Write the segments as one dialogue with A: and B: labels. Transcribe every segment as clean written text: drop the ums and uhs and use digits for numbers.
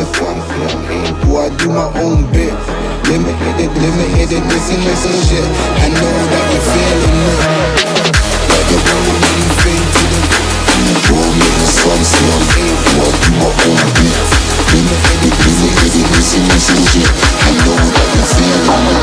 A: I do my own bit. Limited, this and shit. I know that you're feeling it. Like the one with anything to the boom, make the song say I'm able. I do my own bit. Limited, this and shit. I know that you're feeling it.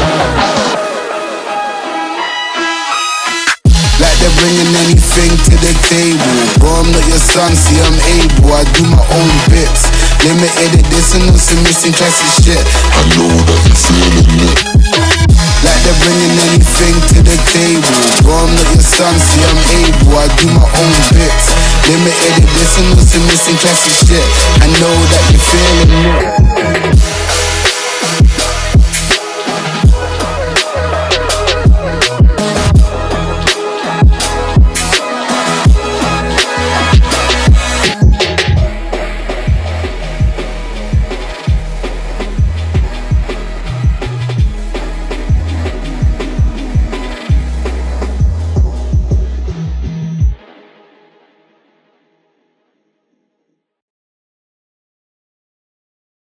A: Like they're bringing anything to the table. Bro, I'm not your son, see I'm able. I do my own bits. Limited edition on some missing classic shit. I know that you're feeling it. Like they're bringing anything to the table. Bro, I'm not your son, see I'm able. I do my own bits. Limited edition on some missing classic shit. I know that you're feeling it.